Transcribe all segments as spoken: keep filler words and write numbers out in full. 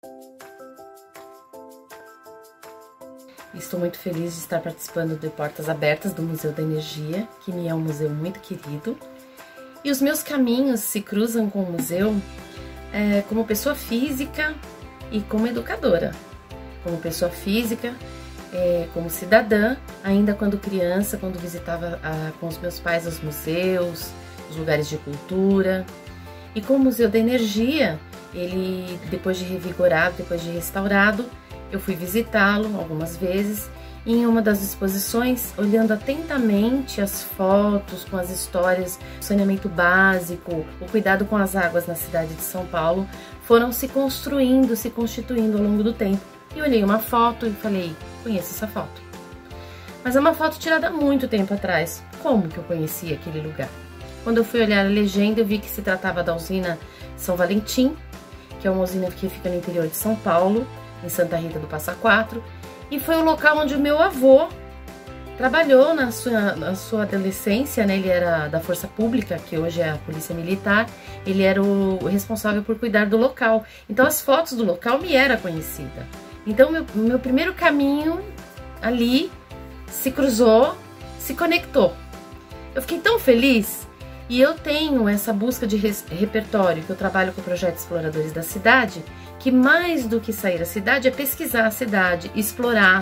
Estou muito feliz de estar participando de Portas Abertas do Museu da Energia, que me é um museu muito querido. E os meus caminhos se cruzam com o museu é, como pessoa física e como educadora. Como pessoa física, é, como cidadã, ainda quando criança, quando visitava a, com os meus pais os museus, os lugares de cultura. E com o Museu da Energia, ele, depois de revigorado, depois de restaurado, eu fui visitá-lo algumas vezes, e em uma das exposições, olhando atentamente as fotos com as histórias, o saneamento básico, o cuidado com as águas na cidade de São Paulo, foram se construindo, se constituindo ao longo do tempo. E olhei uma foto e falei, conheço essa foto. Mas é uma foto tirada há muito tempo atrás. Como que eu conhecia aquele lugar? Quando eu fui olhar a legenda, eu vi que se tratava da usina São Valentim, que é uma usina que fica no interior de São Paulo, em Santa Rita do Passa Quatro, e foi o local onde o meu avô trabalhou na sua, na sua adolescência, né? Ele era da Força Pública, que hoje é a Polícia Militar, ele era o responsável por cuidar do local. Então as fotos do local me era conhecida. Então meu, meu primeiro caminho ali se cruzou, se conectou. Eu fiquei tão feliz. E eu tenho essa busca de repertório, que eu trabalho com o projeto Exploradores da Cidade, que mais do que sair da cidade é pesquisar a cidade, explorar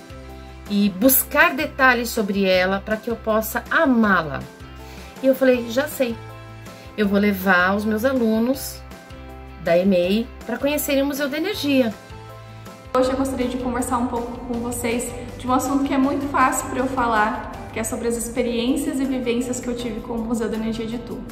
e buscar detalhes sobre ela para que eu possa amá-la. E eu falei, já sei, eu vou levar os meus alunos da E M E I para conhecerem o Museu da Energia. Hoje eu gostaria de conversar um pouco com vocês de um assunto que é muito fácil para eu falar, que é sobre as experiências e vivências que eu tive com o Museu da Energia de Itu.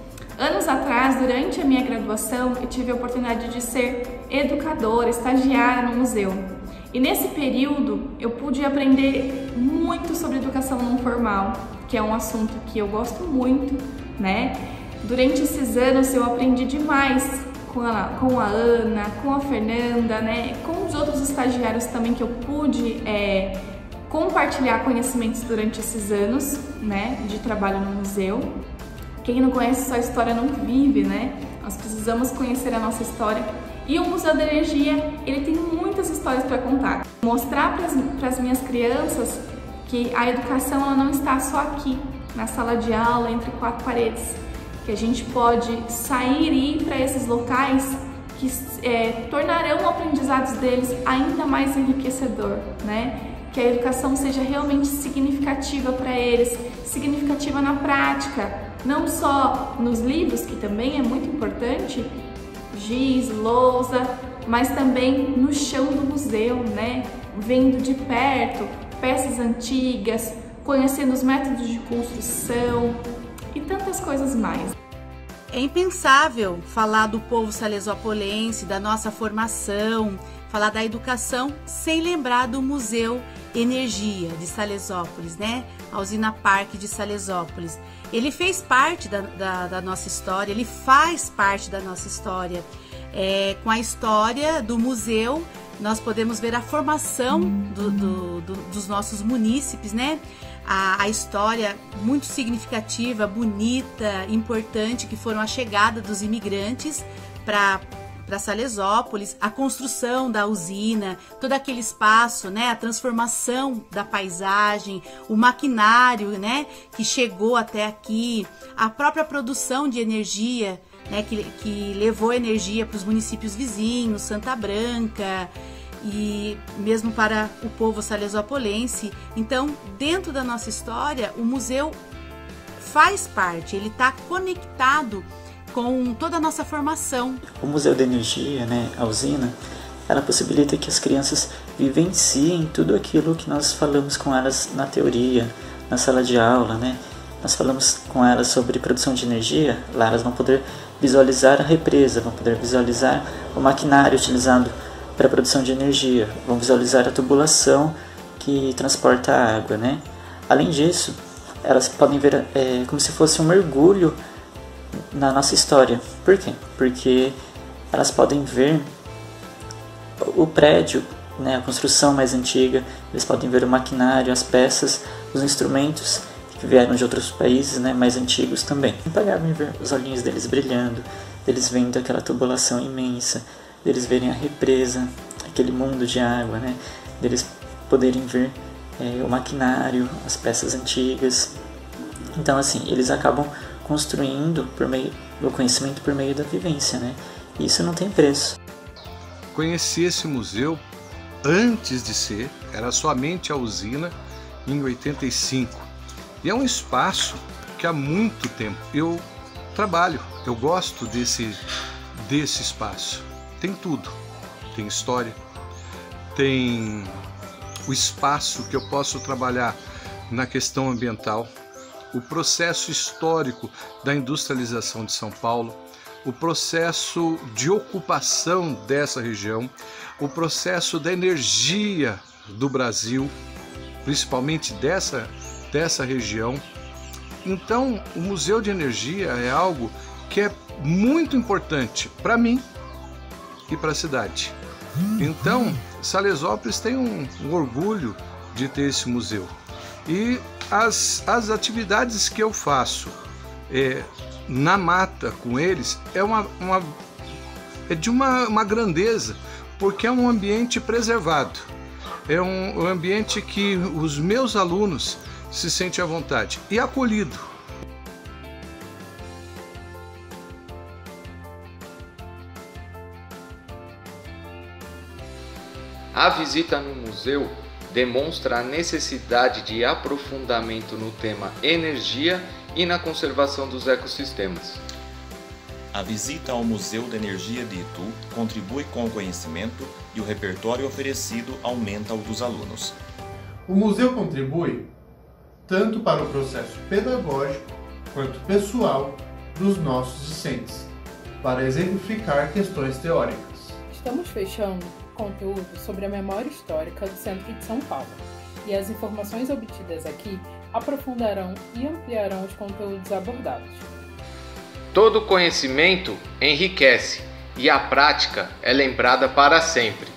Anos atrás, durante a minha graduação, eu tive a oportunidade de ser educadora, estagiária no museu. E nesse período, eu pude aprender muito sobre educação não formal, que é um assunto que eu gosto muito, né? Durante esses anos, eu aprendi demais com a, com a Ana, com a Fernanda, né? Com os outros estagiários também que eu pude é, compartilhar conhecimentos durante esses anos, né, de trabalho no museu. Quem não conhece sua história não vive, né? Nós precisamos conhecer a nossa história. E o Museu da Energia, ele tem muitas histórias para contar. Mostrar para as minhas crianças que a educação ela não está só aqui, na sala de aula, entre quatro paredes. Que a gente pode sair e ir para esses locais que é, tornarão o aprendizado deles ainda mais enriquecedor, né? Que a educação seja realmente significativa para eles, significativa na prática, não só nos livros, que também é muito importante, giz, lousa, mas também no chão do museu, né? Vendo de perto peças antigas, conhecendo os métodos de construção e tantas coisas mais. É impensável falar do povo salesópolense, da nossa formação, falar da educação sem lembrar do Museu Energia de Salesópolis, né? A usina Parque de Salesópolis. Ele fez parte da, da, da nossa história, ele faz parte da nossa história. É, com a história do museu, nós podemos ver a formação do, do, do, dos nossos munícipes, né? A, a história muito significativa, bonita, importante, que foram a chegada dos imigrantes para para Salesópolis, a construção da usina, todo aquele espaço, né, a transformação da paisagem, o maquinário, né, que chegou até aqui, a própria produção de energia, né, que, que levou energia para os municípios vizinhos, Santa Branca, e mesmo para o povo salesópolense. Então, dentro da nossa história, o museu faz parte, ele está conectado com toda a nossa formação. O Museu da Energia, né, a usina, ela possibilita que as crianças vivenciem tudo aquilo que nós falamos com elas na teoria, na sala de aula, né? Nós falamos com elas sobre produção de energia, lá elas vão poder visualizar a represa, vão poder visualizar o maquinário utilizado para a produção de energia, vão visualizar a tubulação que transporta a água, né? Além disso, elas podem ver é, como se fosse um mergulho na nossa história. Por quê? Porque elas podem ver o prédio, né, a construção mais antiga, eles podem ver o maquinário, as peças, os instrumentos que vieram de outros países, né, mais antigos também. Impagável ver os olhinhos deles brilhando, eles vendo aquela tubulação imensa, deles verem a represa, aquele mundo de água, né? Deles poderem ver é, o maquinário, as peças antigas. Então, assim, eles acabam construindo por meio do conhecimento por meio da vivência, né? E isso não tem preço. Conheci esse museu antes de ser, era somente a usina, em oitenta e cinco. E é um espaço que há muito tempo eu trabalho, eu gosto desse, desse espaço. Tem tudo, tem história, tem o espaço que eu posso trabalhar na questão ambiental, o processo histórico da industrialização de São Paulo, o processo de ocupação dessa região, o processo da energia do Brasil, principalmente dessa, dessa região. Então, o Museu de Energia é algo que é muito importante para mim e para a cidade. Então, Salesópolis tem um, um orgulho de ter esse museu. E as, as atividades que eu faço é, na mata com eles é, uma, uma, é de uma, uma grandeza, porque é um ambiente preservado. É um, um ambiente que os meus alunos se sentem à vontade e acolhido. A visita no museu demonstra a necessidade de aprofundamento no tema energia e na conservação dos ecossistemas. A visita ao Museu da Energia de Itu contribui com o conhecimento e o repertório oferecido aumenta o dos alunos. O museu contribui tanto para o processo pedagógico quanto pessoal dos nossos discentes, para exemplificar questões teóricas. Estamos fechando conteúdo sobre a memória histórica do centro de São Paulo, e as informações obtidas aqui aprofundarão e ampliarão os conteúdos abordados. Todo conhecimento enriquece e a prática é lembrada para sempre.